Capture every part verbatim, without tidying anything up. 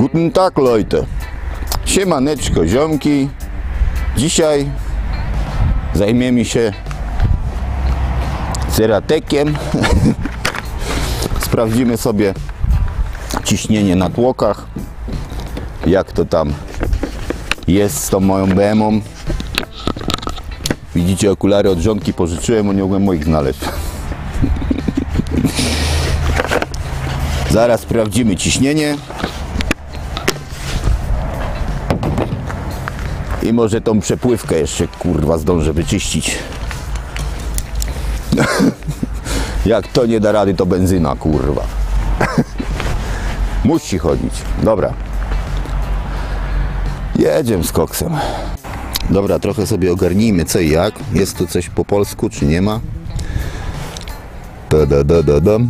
Guten Tag, Leute. Siemaneczko, ziomki. Dzisiaj zajmiemy się ceratekiem. Sprawdzimy sobie ciśnienie na tłokach. Jak to tam jest z tą moją B M-ą. Widzicie, okulary od żonki pożyczyłem, bo nie mogłem moich znaleźć. Zaraz sprawdzimy ciśnienie. I może tą przepływkę jeszcze, kurwa, zdążę wyczyścić. Jak to nie da rady, to benzyna, kurwa. Musi chodzić. Dobra. Jedziemy z koksem. Dobra, trochę sobie ogarnijmy co i jak. Jest tu coś po polsku, czy nie ma? Da, da, da, da, da.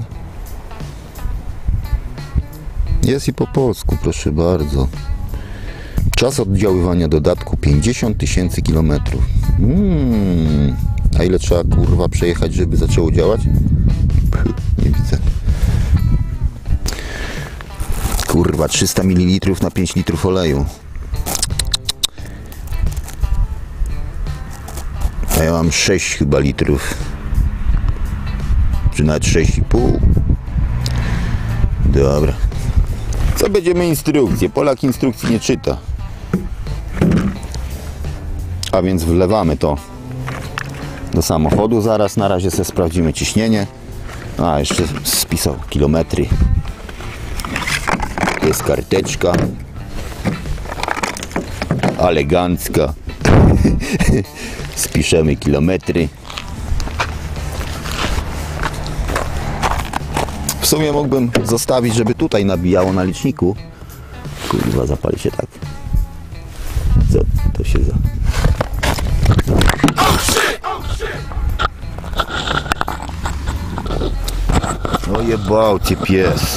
Jest i po polsku, proszę bardzo. Czas oddziaływania dodatku pięćdziesiąt tysięcy kilometrów. Hmm. A ile trzeba, kurwa, przejechać, żeby zaczęło działać? Puh, nie widzę. Kurwa, trzysta mililitrów na pięć litrów oleju. A ja mam sześć chyba litrów. Czy nawet sześć i pół. Dobra. Co będziemy instrukcję? Polak instrukcji nie czyta. A więc wlewamy to do samochodu. Zaraz na razie sobie sprawdzimy ciśnienie. A, jeszcze spisał kilometry. Jest karteczka. Elegancka. Spiszemy kilometry. W sumie mógłbym zostawić, żeby tutaj nabijało na liczniku. Kurwa, zapali się tak. Co to się za... O jebał cię pies.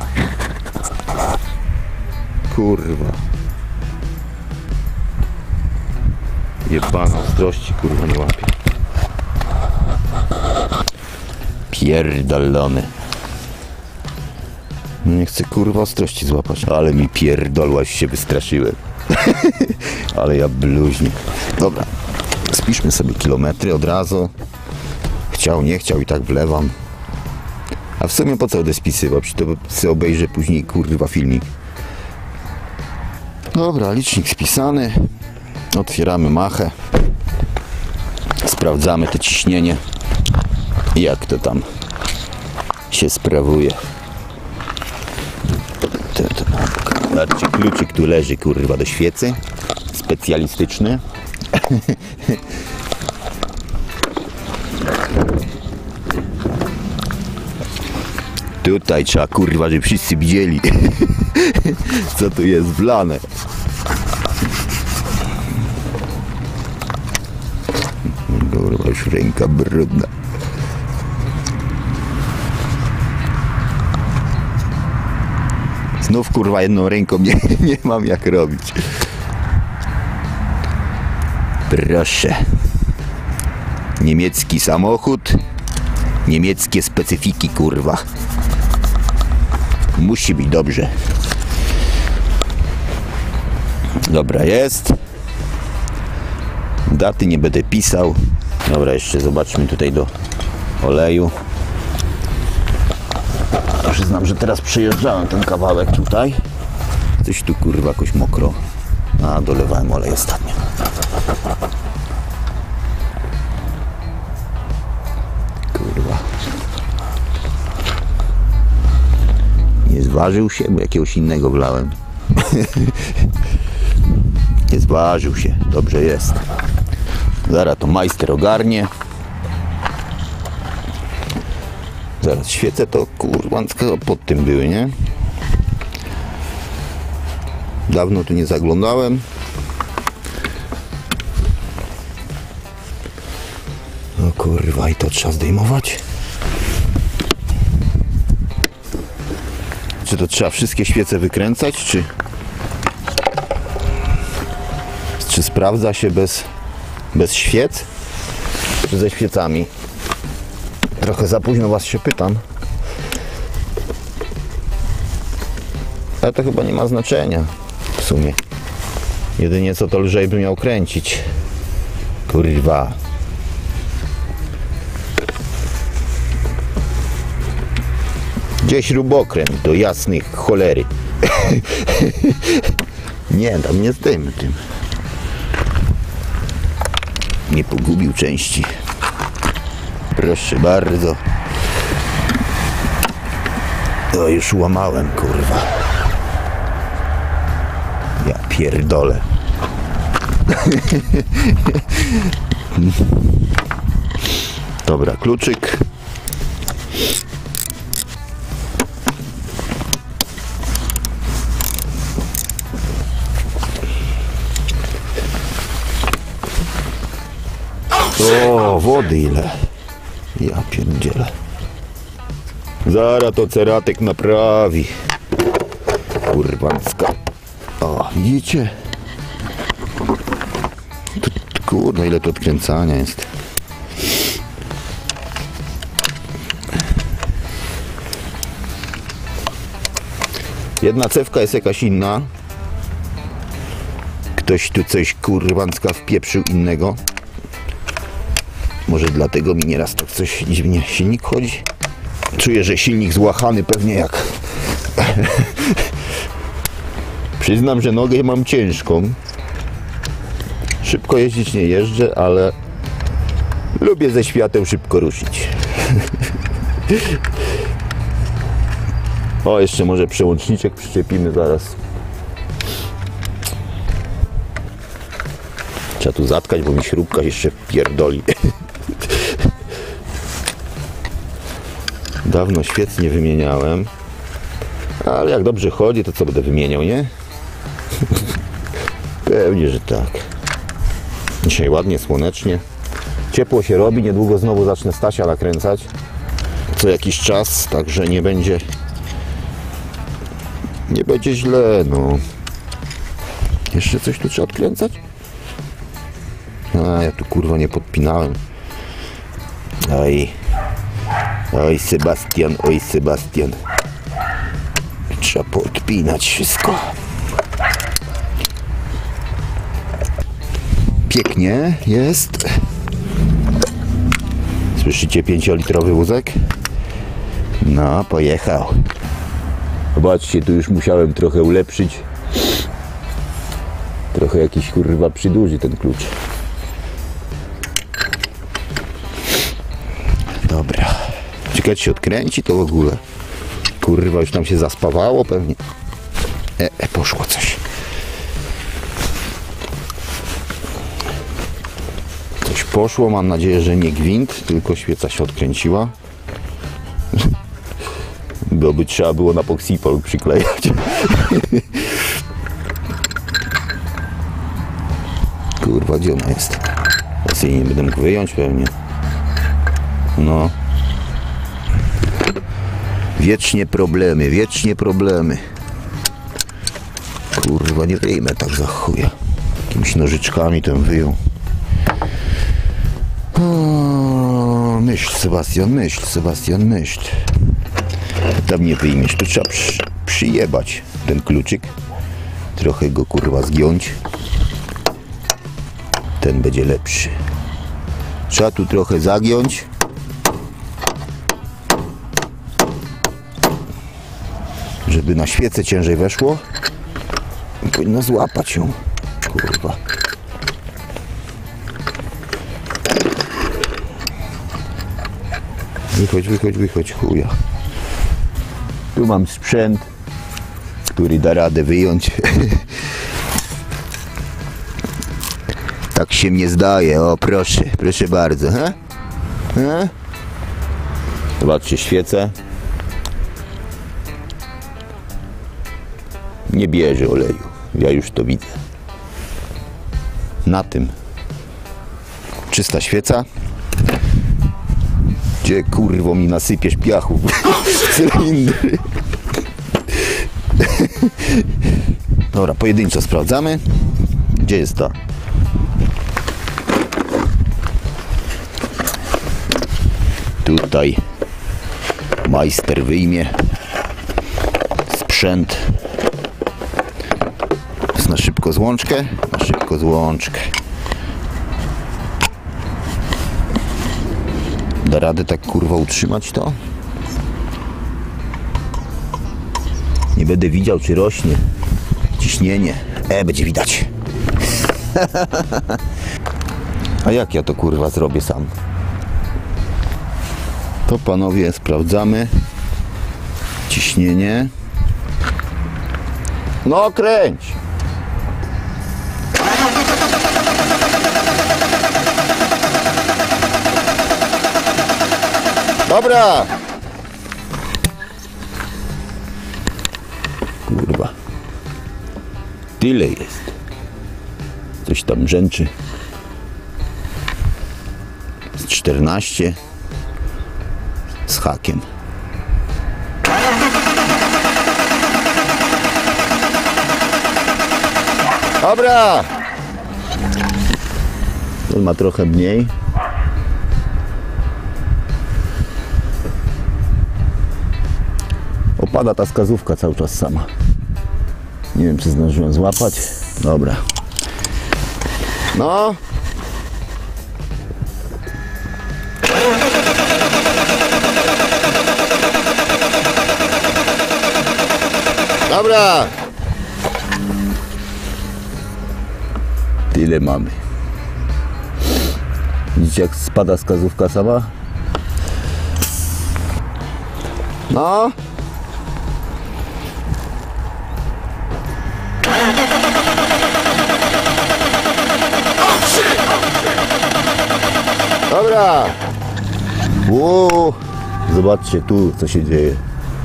Kurwa. Jebana ostrości, kurwa, nie łapie. Pierdolony. Nie chcę, kurwa, ostrości złapać. Ale mi pierdolłaś, się wystraszyłem. Ale ja bluźnie. Dobra. Spiszmy sobie kilometry od razu. Chciał, nie chciał i tak wlewam. A w sumie po co będę spisywał? Przecież to sobie obejrzę później, kurwa, filmik. Dobra, licznik spisany. Otwieramy machę. Sprawdzamy to ciśnienie. Jak to tam się sprawuje. Zobaczcie, kluczyk tu leży, kurwa, do świecy. Specjalistyczny. Tutaj trzeba, kurwa, żeby wszyscy widzieli, co tu jest wlane. Kurwa, już ręka brudna. Znów, kurwa, jedną ręką nie, nie mam jak robić. Proszę. Niemiecki samochód. Niemieckie specyfiki, kurwa. Musi być dobrze. Dobra, jest. Daty nie będę pisał. Dobra, jeszcze zobaczmy tutaj do oleju. Przyznam, że teraz przejeżdżałem ten kawałek tutaj. Coś tu, kurwa, jakoś mokro. A, dolewałem olej ostatnio. Kurwa. Nie zważył się, bo jakiegoś innego wlałem. Nie zważył się. Dobrze jest. Zaraz to majster ogarnie. Zaraz, świece to, kurwa, pod tym były, nie? Dawno tu nie zaglądałem. O kurwa, i to trzeba zdejmować. Czy to trzeba wszystkie świece wykręcać, czy... Czy sprawdza się bez, bez świec? Czy ze świecami? Trochę za późno was się pytam. Ale to chyba nie ma znaczenia w sumie. Jedynie co to lżej by miał kręcić. Kurwa. Gdzie śrubokręt do jasnej cholery? Nie, tam nie z tym, tym. Nie pogubił części. Proszę bardzo. O, już łamałem, kurwa. Ja pierdolę. Dobra, kluczyk. O, wody ile. Ja pierdzielę. Zaraz to ceratek naprawi. Kurwancka. O, widzicie? Tu, kurde, ile to odkręcania jest. Jedna cewka jest jakaś inna. Ktoś tu coś kurwancka wpieprzył innego. Może dlatego mi nieraz tak coś dziwnie silnik chodzi. Czuję, że silnik złachany pewnie jak... Przyznam, że nogę mam ciężką. Szybko jeździć nie jeżdżę, ale lubię ze świateł szybko ruszyć. O, jeszcze może przełączniczek przyczepimy zaraz. Trzeba tu zatkać, bo mi śrubka jeszcze pierdoli. Dawno świec nie wymieniałem. Ale jak dobrze chodzi, to co będę wymieniał, nie? Pewnie, że tak. Dzisiaj ładnie, słonecznie. Ciepło się robi, niedługo znowu zacznę Stasia nakręcać. Co jakiś czas, także nie będzie... Nie będzie źle, no. Jeszcze coś tu trzeba odkręcać? A, ja tu kurwa nie podpinałem. Oj. Oj, Sebastian, oj, Sebastian. Trzeba podpinać wszystko. Pięknie jest. Słyszycie pięciolitrowy wózek? No, pojechał. Zobaczcie, tu już musiałem trochę ulepszyć. Trochę jakiś kurwa przyduży ten klucz. Dobra. Ciekawe, czy się odkręci to w ogóle. Kurwa, już tam się zaspawało pewnie. E, e poszło coś. Coś poszło, mam nadzieję, że nie gwint, tylko świeca się odkręciła. Bo by trzeba było na poksipol przyklejać. Kurwa, gdzie ona jest? Ja sobie nie będę mógł wyjąć pewnie. No. Wiecznie problemy, wiecznie problemy. Kurwa, nie wyjmę tak za chuja. Jakimiś nożyczkami ten wyjął. O, myśl, Sebastian, myśl, Sebastian, myśl. Tam nie wyjmiesz, tu trzeba przy, przyjebać ten kluczyk. Trochę go kurwa zgiąć. Ten będzie lepszy. Trzeba tu trochę zagiąć. Żeby na świecę ciężej weszło. Powinno złapać ją. Kurwa. Wychodź, wychodź, wychodź, chuja. Tu mam sprzęt, który da radę wyjąć. Tak się mnie zdaje. O, proszę, proszę bardzo. He? He? Zobaczcie, świecę. Nie bierze oleju. Ja już to widzę. Na tym. Czysta świeca. Gdzie kurwo mi nasypiesz piachu w cylindry. Dobra, pojedynczo sprawdzamy. Gdzie jest ta? Tutaj majster wyjmie sprzęt. szybko złączkę, na szybko złączkę. Da radę tak kurwa utrzymać to? Nie będę widział, czy rośnie ciśnienie. E, będzie widać. A jak ja to kurwa zrobię sam? To panowie sprawdzamy ciśnienie. No kręć. Dobra. Kurwa. Tyle jest. Coś tam brzęczy. Z czternaście. Z hakiem. Dobra. Ten ma trochę mniej. Opada ta wskazówka cały czas sama. Nie wiem, czy zdążyłem złapać. Dobra. No. Dobra. Tyle mamy. Widzicie, jak spada wskazówka sama? No. Dobra. Wow. Zobaczcie tu, co się dzieje.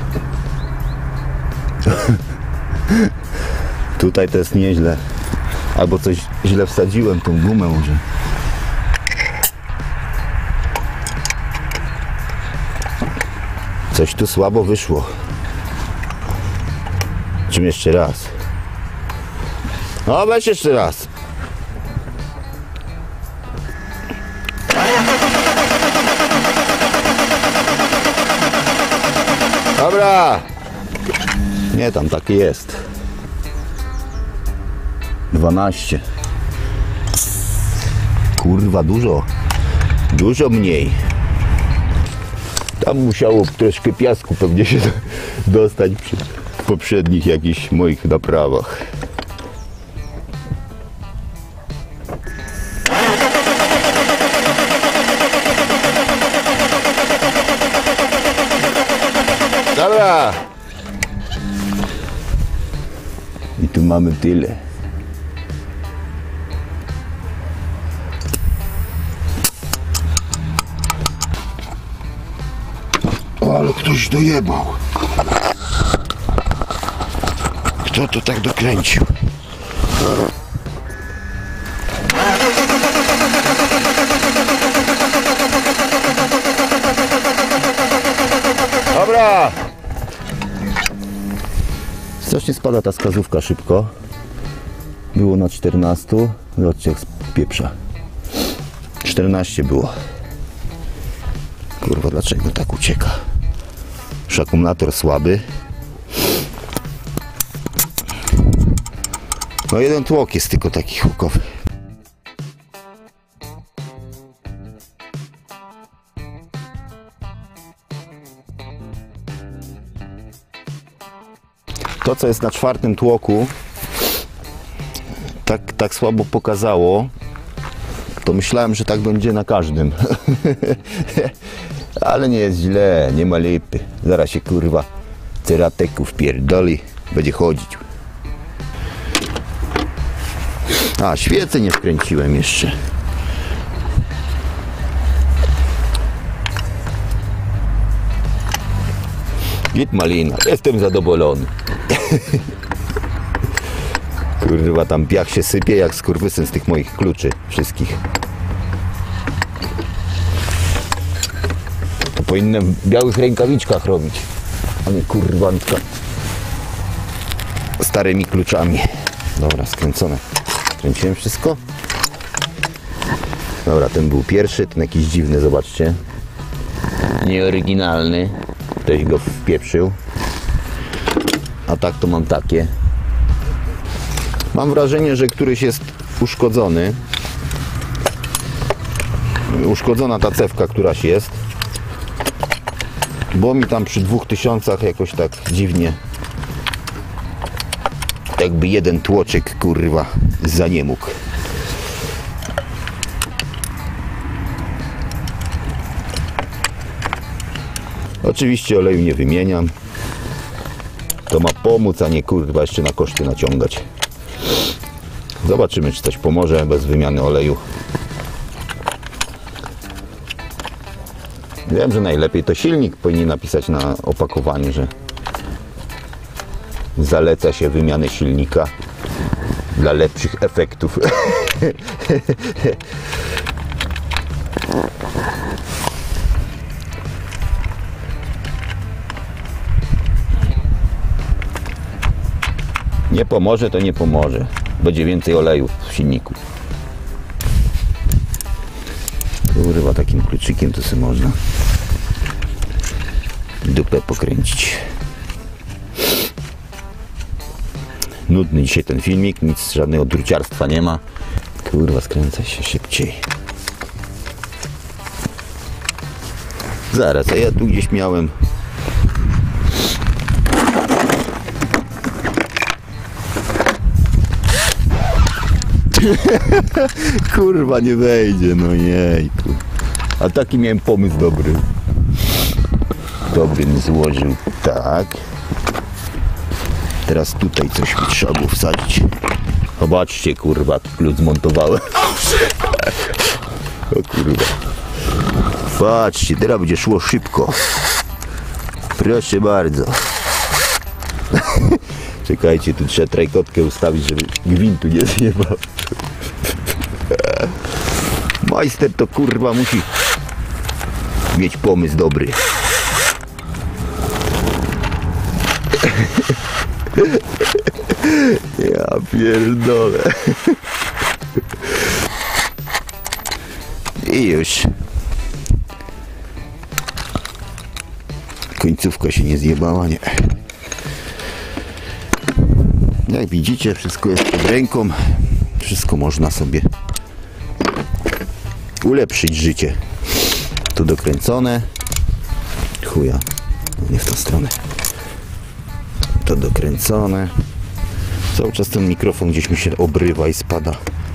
Tutaj to jest nieźle. Albo coś źle wsadziłem, tą gumę może. Coś tu słabo wyszło. Czym jeszcze raz? No weź jeszcze raz. Dobra. Nie, tam taki jest. dwanaście. Kurwa, dużo. Dużo mniej. Tam musiało troszkę piasku pewnie się dostać przy poprzednich jakichś moich naprawach. Dobra. I tu mamy tyle. O, ale ktoś dojebał. Kto to tak dokręcił? Dobra. Strasznie spada ta wskazówka szybko. Było na czternaście. Zobaczcie, jak pieprza. czternaście było. Kurwa, dlaczego tak ucieka? Już akumulator słaby. No jeden tłok jest tylko taki hukowy. To, co jest na czwartym tłoku, tak, tak słabo pokazało, to myślałem, że tak będzie na każdym. Ale nie jest źle, nie ma lipy. Zaraz się kurwa cerateku wpierdoli, będzie chodzić. A, świecę nie wkręciłem jeszcze. Git malina, jestem zadowolony. Kurwa, tam piach się sypie jak skurwysyn z tych moich kluczy wszystkich. To powinienem w białych rękawiczkach robić, a nie kurwa starymi kluczami. Dobra, skręcone. Kręciłem wszystko. Dobra, ten był pierwszy, ten jakiś dziwny, zobaczcie. Nieoryginalny. Ktoś go wpieprzył. A tak to mam takie. Mam wrażenie, że któryś jest uszkodzony. Uszkodzona ta cewka, któraś jest. Bo mi tam przy dwóch tysiącach jakoś tak dziwnie. Jakby jeden tłoczek, kurwa, zaniemógł. Oczywiście oleju nie wymieniam. To ma pomóc, a nie kurwa jeszcze na koszty naciągać. Zobaczymy, czy coś pomoże bez wymiany oleju. Wiem, że najlepiej to silnik powinien napisać na opakowaniu, że zaleca się wymianę silnika dla lepszych efektów. Nie pomoże, to nie pomoże. Będzie więcej oleju w silniku. Kurwa, takim kluczykiem to sobie można dupę pokręcić. Nudny dzisiaj ten filmik, nic, żadnego druciarstwa nie ma. Kurwa, skręca się szybciej. Zaraz, a ja tu gdzieś miałem... Kurwa, nie wejdzie, no jejku. A taki miałem pomysł dobry. Dobry mi złożył, tak. Teraz tutaj coś mi trzeba było wsadzić. Zobaczcie, kurwa, jaki klucz zmontowałem. O kurwa. Patrzcie, teraz będzie szło szybko. Proszę bardzo. Czekajcie, tu trzeba trajkotkę ustawić, żeby gwintu nie zjebał. Majster to kurwa musi mieć pomysł dobry. Ja pierdolę. I już. Końcówka się nie zjebała, nie. Jak widzicie, wszystko jest pod ręką. Wszystko można sobie ulepszyć życie. Tu dokręcone. Chuja. Nie w tą stronę. To dokręcone. Cały czas ten mikrofon gdzieś mi się obrywa i spada.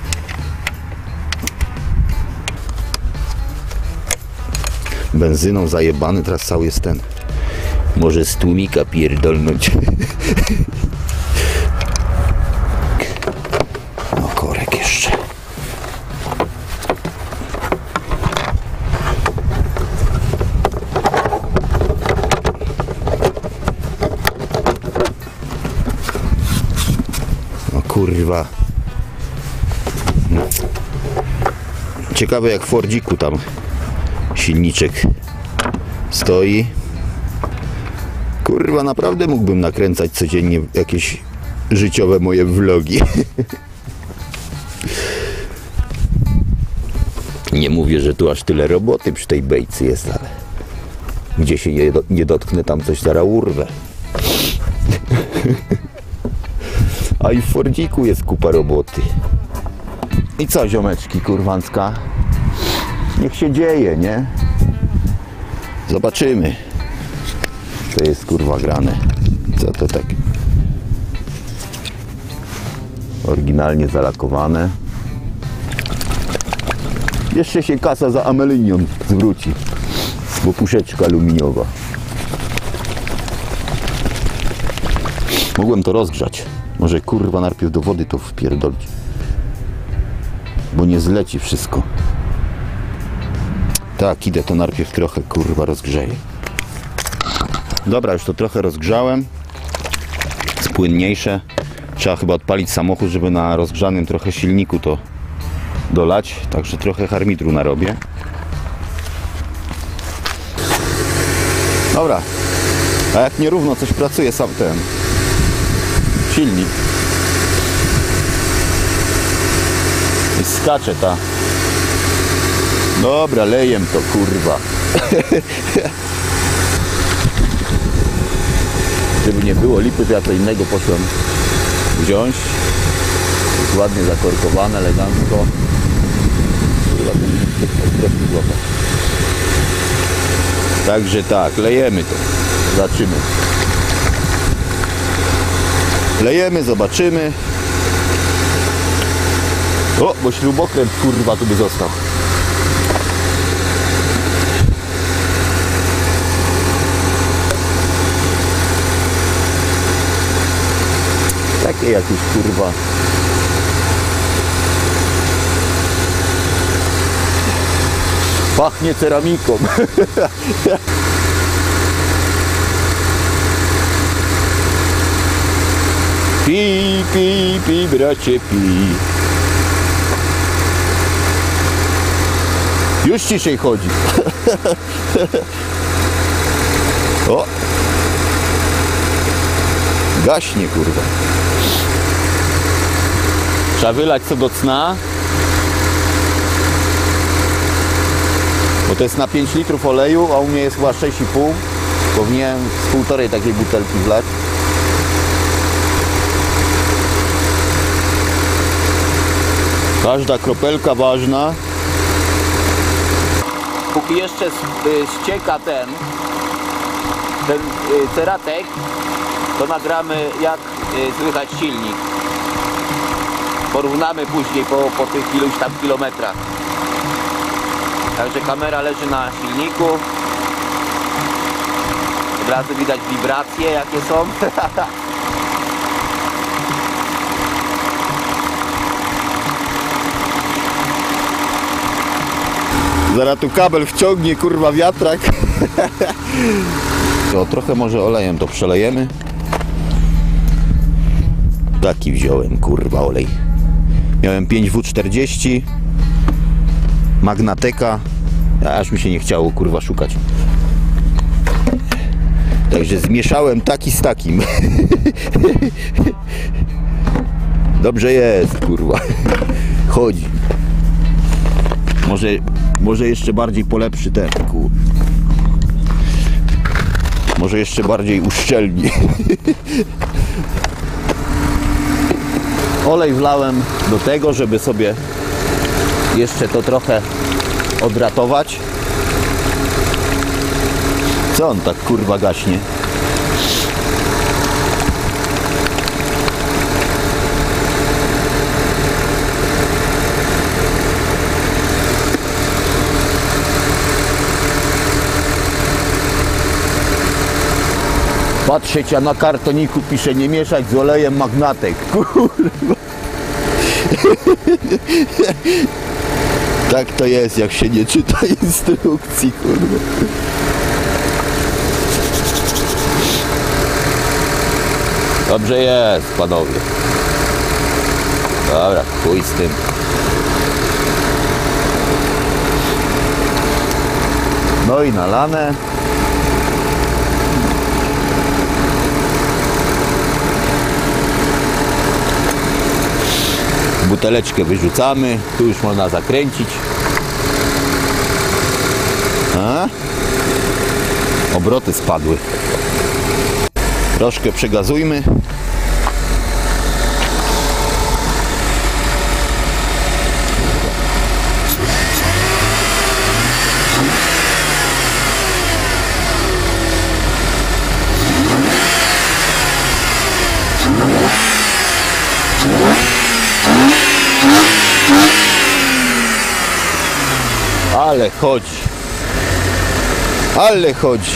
Benzyną zajebany, teraz cały jest ten. Może z tłumika pierdolnąć. No korek jeszcze. No kurwa. Ciekawe jak w Fordziku tam silniczek stoi. Kurwa, naprawdę mógłbym nakręcać codziennie jakieś życiowe moje vlogi. Nie mówię, że tu aż tyle roboty przy tej bejcy jest, ale gdzie się nie, do, nie dotknę, tam coś zaraz urwę. A i w Fordziku jest kupa roboty. I co, ziomeczki, kurwancka? Niech się dzieje, nie? Zobaczymy. To jest kurwa grane. Co to tak? Oryginalnie zalakowane. Jeszcze się kasa za amelinium zwróci, bo puszeczka aluminiowa. Mogłem to rozgrzać. Może kurwa najpierw do wody to wpierdolić, bo nie zleci wszystko. Tak, idę to najpierw trochę kurwa rozgrzeję. Dobra, już to trochę rozgrzałem. Jest płynniejsze. Trzeba chyba odpalić samochód, żeby na rozgrzanym trochę silniku to dolać. Także trochę harmitru narobię. Dobra. A jak nierówno coś pracuje sam ten silnik. I skacze ta. Dobra, lejem to kurwa. Żeby nie było lipy, to ja to innego poszłem wziąć. ładnie zakorkowane, elegancko. Także tak, lejemy to. Zobaczymy. Lejemy, zobaczymy. O, bo śrubokręt kurwa tu by został. Takie jakieś kurwa. Pachnie ceramiką. Pi, pi, pi, bracie, pi. Już ciszej chodzi. O! Gaśnie, kurwa. Trzeba wylać co do cna. Bo to jest na pięć litrów oleju, a u mnie jest chyba sześć i pół. Powinienem z półtorej takiej butelki wlać. Każda kropelka ważna. Póki jeszcze ścieka ten, ten ceratek, to nagramy jak słychać silnik. Porównamy później po, po tych iluś tam kilometrach. Także kamera leży na silniku. Od razu widać wibracje jakie są. Zaraz tu kabel wciągnie, kurwa, wiatrak. To trochę może olejem to przelejemy. Taki wziąłem, kurwa, olej. Miałem pięć W czterdzieści Magnateka. Aż mi się nie chciało, kurwa, szukać. Także zmieszałem taki z takim. Dobrze jest, kurwa. Chodzi. Może, może jeszcze bardziej polepszy ten, kur... Może jeszcze bardziej uszczelni. Olej wlałem do tego, żeby sobie jeszcze to trochę odratować. Co on tak kurwa gaśnie? Patrzeć, a na kartoniku pisze nie mieszać z olejem Magnatek. Kurwa. Tak to jest, jak się nie czyta instrukcji, kurwa. Dobrze jest, panowie. Dobra, chuj z tym. No i nalane. Buteleczkę wyrzucamy, tu już można zakręcić. A? Obroty spadły. Troszkę przegazujmy. Ale chodzi. Ale chodzi.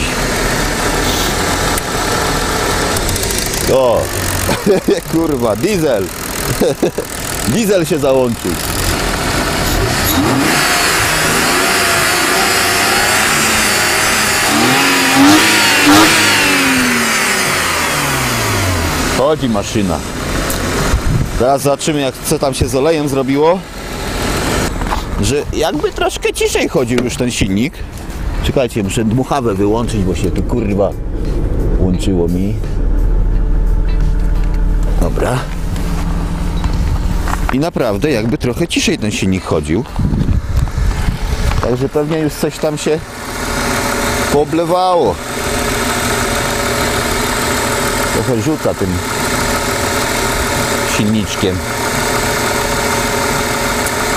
O, kurwa, diesel. Diesel się załączył. Chodzi maszyna. Teraz zobaczymy, jak co tam się z olejem zrobiło. Że jakby troszkę ciszej chodził już ten silnik. Czekajcie, muszę dmuchawę wyłączyć, bo się tu kurwa łączyło mi. Dobra. I naprawdę jakby trochę ciszej ten silnik chodził. Także pewnie już coś tam się pooblewało. Trochę rzuca tym silniczkiem.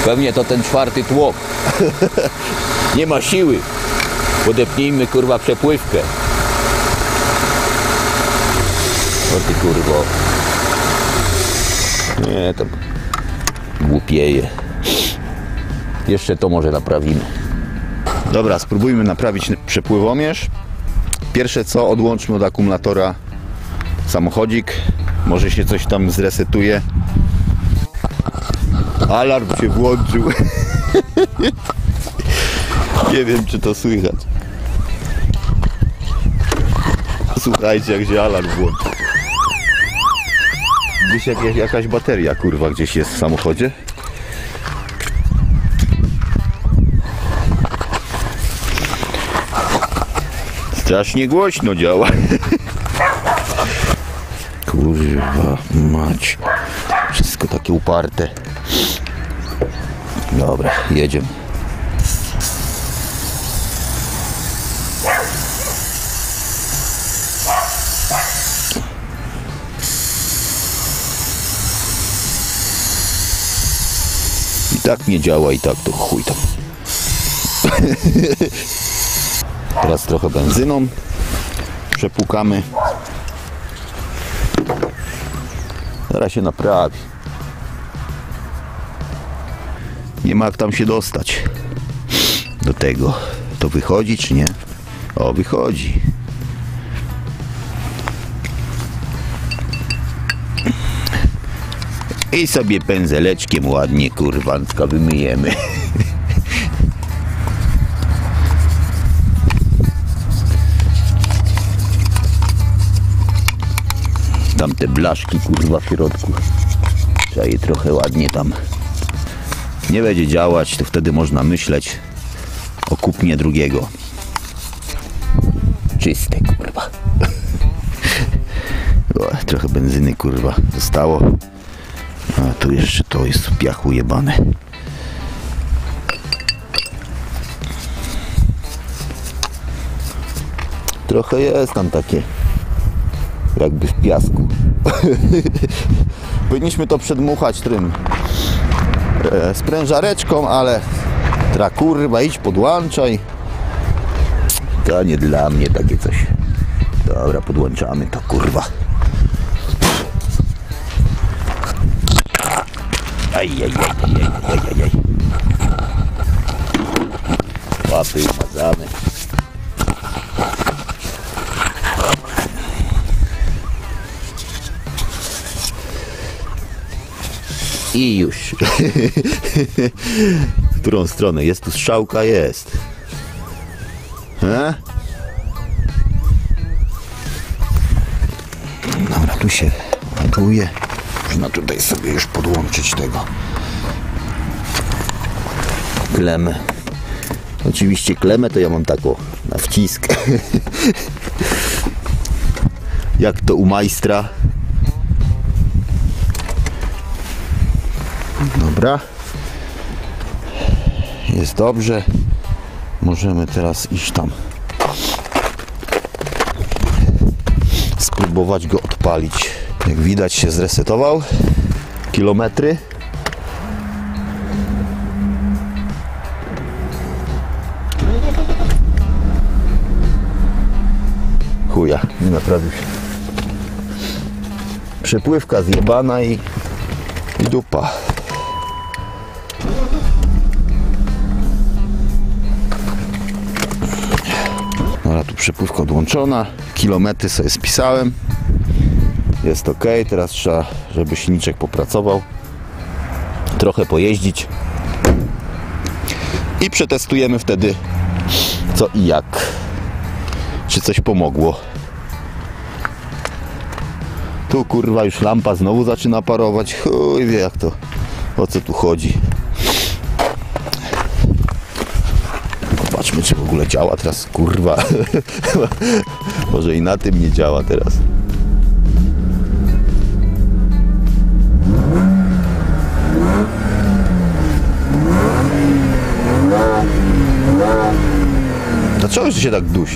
Pewnie to ten czwarty tłok. Nie ma siły. Podepnijmy kurwa przepływkę. O ty kurwo. Nie, to głupieje. Jeszcze to może naprawimy. Dobra, spróbujmy naprawić przepływomierz. Pierwsze co, odłączmy od akumulatora samochodzik. Może się coś tam zresetuje. Alarm się włączył. Nie wiem, czy to słychać. Słuchajcie, jak się alarm włączył. Gdzieś jak, jakaś bateria, kurwa, gdzieś jest w samochodzie. Strasznie głośno działa. Kurwa mać. Wszystko takie uparte. Dobra, jedziemy. I tak nie działa, i tak to chuj tam. Teraz trochę benzyną przepłukamy. Zaraz się naprawi. Nie ma jak tam się dostać do tego. To wychodzi czy nie? O, wychodzi. I sobie pędzeleczkiem ładnie kurwanska wymyjemy. Tam te blaszki kurwa w środku. Trzeba je trochę ładnie tam. Nie będzie działać, to wtedy można myśleć o kupnie drugiego. Czyste kurwa. O, trochę benzyny kurwa zostało. A tu jeszcze to jest w piachu jebane. Trochę jest tam takie jakby w piasku. Powinniśmy to przedmuchać tym e, sprężareczką, ale tra kurwa idź podłączaj. To nie dla mnie takie coś. Dobra, podłączamy to kurwa. Aj, aj, aj, aj, aj, aj, aj. Łapy umazane. I już. W którą stronę? Jest tu strzałka? Jest. He? Dobra, tu się ładuje. Można tutaj sobie już podłączyć tego klemę. Oczywiście klemę to ja mam taką na wcisk. Jak to u majstra. Dobra. Jest dobrze. Możemy teraz iść tam. Spróbować go odpalić. Jak widać się zresetował. Kilometry. Chuja, nie naprawił się. Przepływka zjebana i, i dupa. Dobra, tu przepływka odłączona. Kilometry sobie spisałem. Jest ok. Teraz trzeba, żeby silniczek popracował. Trochę pojeździć. I przetestujemy wtedy co i jak. Czy coś pomogło. Tu kurwa już lampa znowu zaczyna parować. Chuj wie jak to, o co tu chodzi. Zobaczmy czy w ogóle działa teraz kurwa. Może i na tym nie działa teraz. Dlaczego się tak dusi?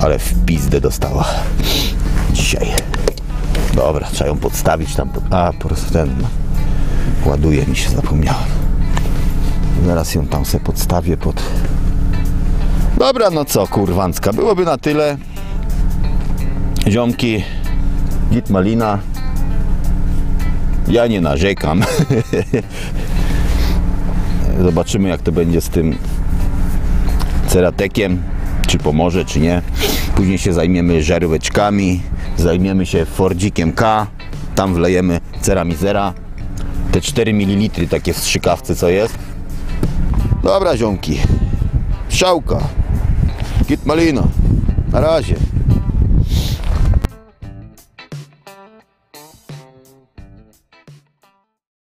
Ale w pizdę dostała dzisiaj. Dobra, trzeba ją podstawić tam. Pod... A, po prostu ten ładuje mi się, zapomniałem. Zaraz ją tam sobie podstawię pod... Dobra, no co, kurwancka, byłoby na tyle. Ziomki, git malina. Ja nie narzekam. Zobaczymy, jak to będzie z tym ceratekiem, czy pomoże, czy nie. Później się zajmiemy żaróweczkami, zajmiemy się Fordzikiem K, tam wlejemy ceramizera, te cztery mililitry takie w strzykawce, co jest. Dobra, ziomki, strzałka, git malina, na razie.